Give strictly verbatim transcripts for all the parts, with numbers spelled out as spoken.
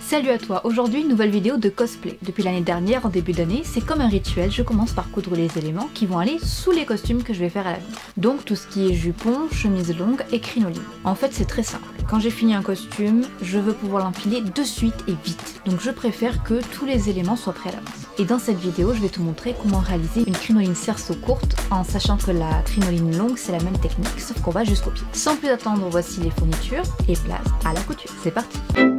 Salut à toi, aujourd'hui une nouvelle vidéo de cosplay. Depuis l'année dernière, en début d'année, c'est comme un rituel, je commence par coudre les éléments qui vont aller sous les costumes que je vais faire à l'avenir. Donc tout ce qui est jupon, chemise longue et crinoline. En fait c'est très simple, quand j'ai fini un costume, je veux pouvoir l'enfiler de suite et vite. Donc je préfère que tous les éléments soient prêts à l'avance. Et dans cette vidéo, je vais te montrer comment réaliser une crinoline cerceau courte en sachant que la crinoline longue c'est la même technique, sauf qu'on va jusqu'au pied. Sans plus attendre, voici les fournitures et place à la couture. C'est parti!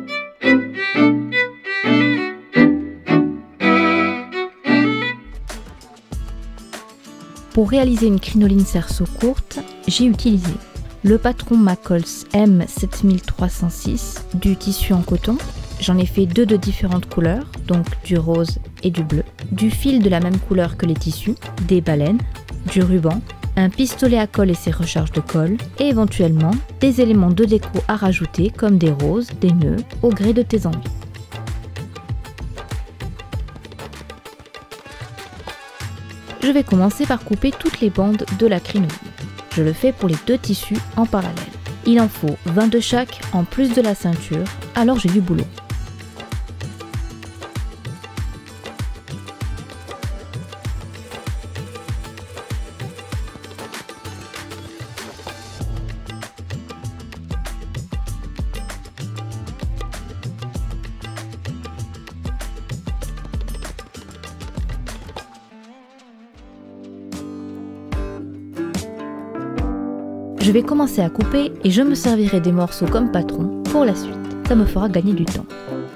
Pour réaliser une crinoline cerceau courte, j'ai utilisé le patron Macols M sept trois zéro six du tissu en coton. J'en ai fait deux de différentes couleurs, donc du rose et du bleu, du fil de la même couleur que les tissus, des baleines, du ruban, un pistolet à colle et ses recharges de colle, et éventuellement des éléments de déco à rajouter comme des roses, des nœuds, au gré de tes envies. Je vais commencer par couper toutes les bandes de la crinoline. Je le fais pour les deux tissus en parallèle. Il en faut vingt de chaque en plus de la ceinture, alors j'ai du boulot. Je vais commencer à couper et je me servirai des morceaux comme patron pour la suite. Ça me fera gagner du temps.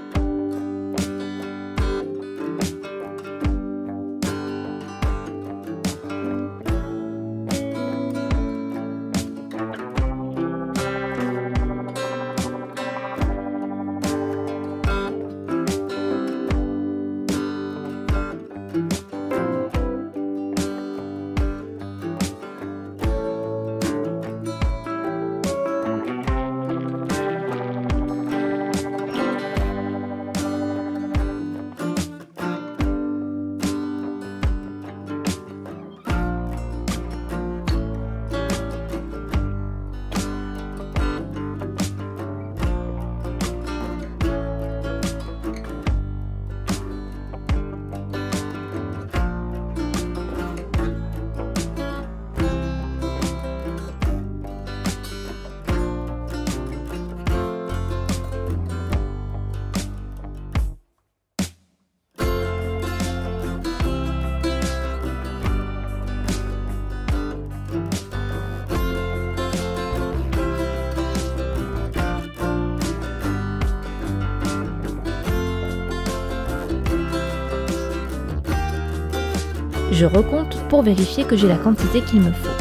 Je recompte pour vérifier que j'ai la quantité qu'il me faut.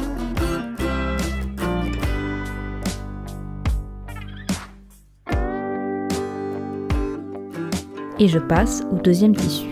Et je passe au deuxième tissu.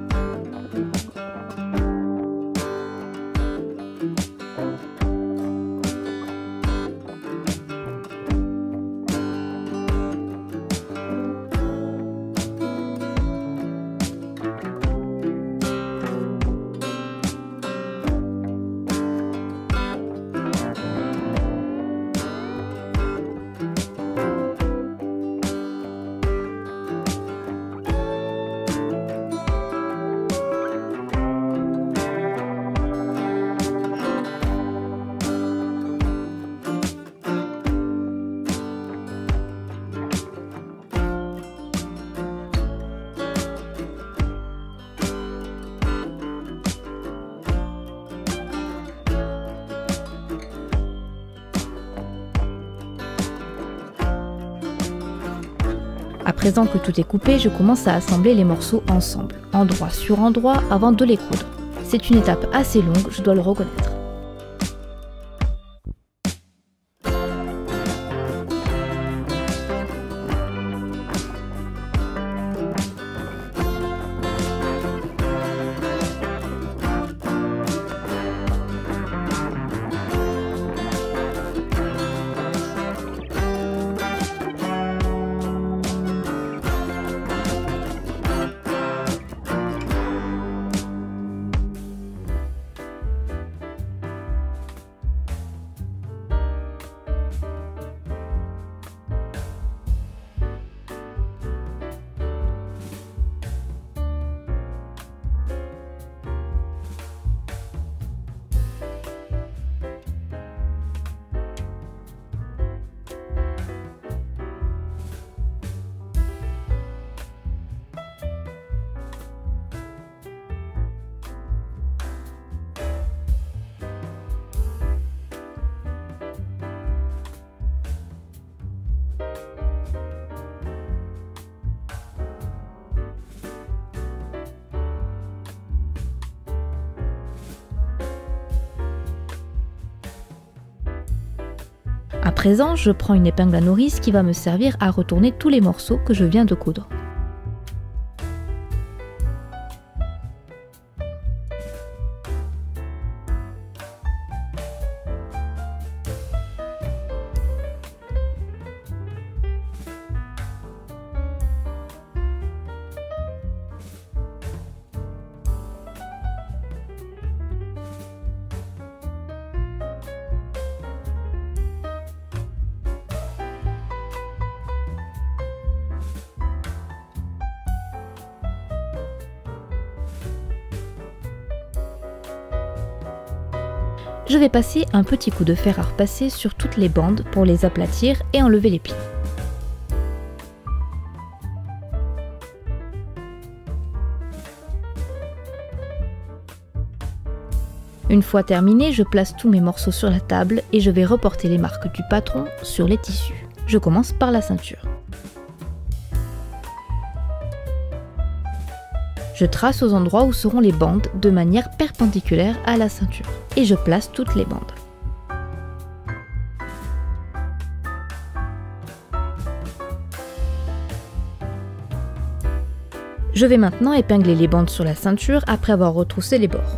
À présent que tout est coupé, je commence à assembler les morceaux ensemble, endroit sur endroit, avant de les coudre. C'est une étape assez longue, je dois le reconnaître. À présent, je prends une épingle à nourrice qui va me servir à retourner tous les morceaux que je viens de coudre. Je vais passer un petit coup de fer à repasser sur toutes les bandes pour les aplatir et enlever les plis. Une fois terminé, je place tous mes morceaux sur la table et je vais reporter les marques du patron sur les tissus. Je commence par la ceinture. Je trace aux endroits où seront les bandes de manière perpendiculaire à la ceinture et je place toutes les bandes. Je vais maintenant épingler les bandes sur la ceinture après avoir retroussé les bords.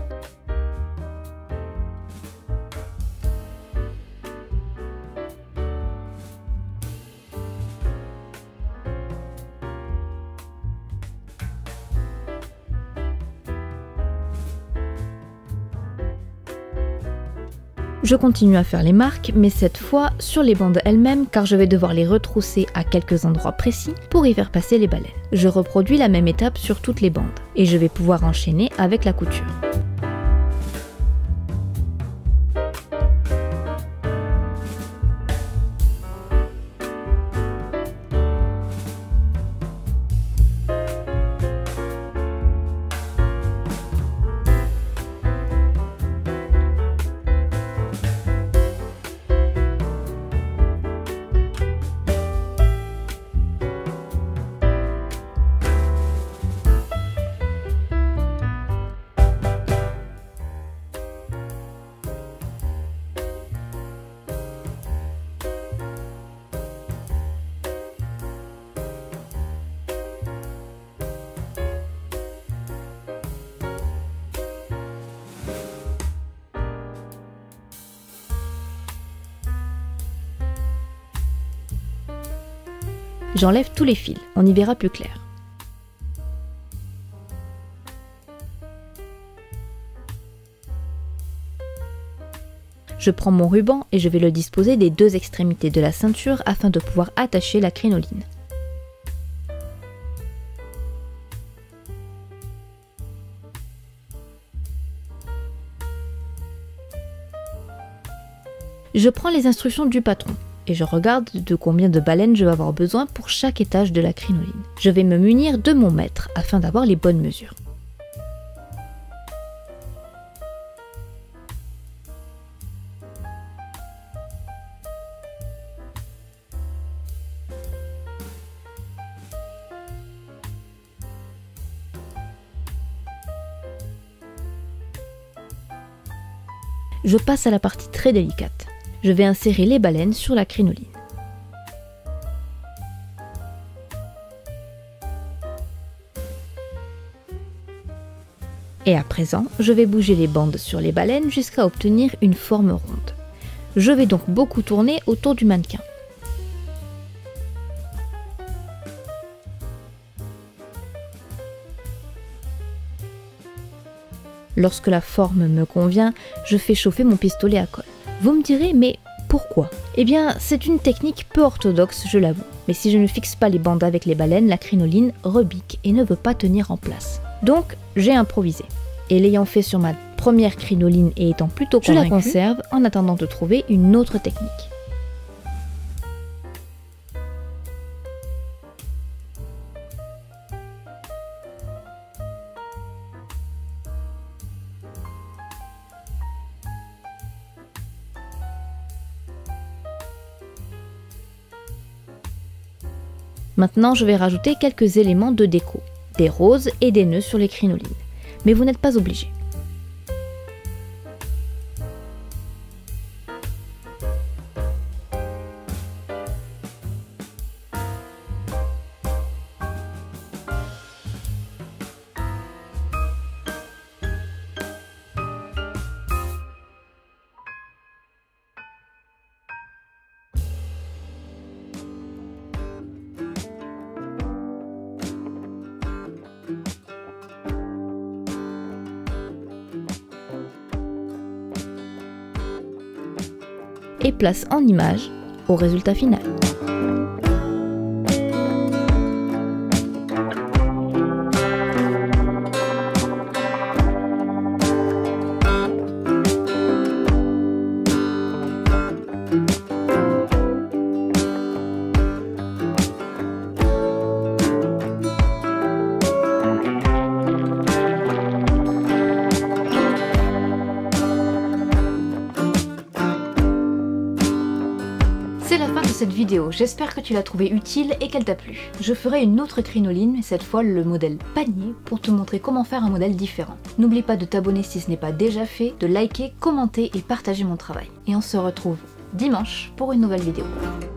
Je continue à faire les marques, mais cette fois sur les bandes elles-mêmes car je vais devoir les retrousser à quelques endroits précis pour y faire passer les baleines. Je reproduis la même étape sur toutes les bandes et je vais pouvoir enchaîner avec la couture. J'enlève tous les fils, on y verra plus clair. Je prends mon ruban et je vais le disposer des deux extrémités de la ceinture afin de pouvoir attacher la crinoline. Je prends les instructions du patron et je regarde de combien de baleines je vais avoir besoin pour chaque étage de la crinoline. Je vais me munir de mon mètre afin d'avoir les bonnes mesures. Je passe à la partie très délicate. Je vais insérer les baleines sur la crinoline. Et à présent, je vais bouger les bandes sur les baleines jusqu'à obtenir une forme ronde. Je vais donc beaucoup tourner autour du mannequin. Lorsque la forme me convient, je fais chauffer mon pistolet à colle. Vous me direz, mais pourquoi? Eh bien, c'est une technique peu orthodoxe, je l'avoue. Mais si je ne fixe pas les bandes avec les baleines, la crinoline rebique et ne veut pas tenir en place. Donc, j'ai improvisé. Et l'ayant fait sur ma première crinoline et étant plutôt convaincue, je la conserve en attendant de trouver une autre technique. Maintenant, je vais rajouter quelques éléments de déco, des roses et des nœuds sur les crinolines. Mais vous n'êtes pas obligé. et place en image au résultat final. C'est la fin de cette vidéo, j'espère que tu l'as trouvée utile et qu'elle t'a plu. Je ferai une autre crinoline, mais cette fois le modèle panier, pour te montrer comment faire un modèle différent. N'oublie pas de t'abonner si ce n'est pas déjà fait, de liker, commenter et partager mon travail. Et on se retrouve dimanche pour une nouvelle vidéo.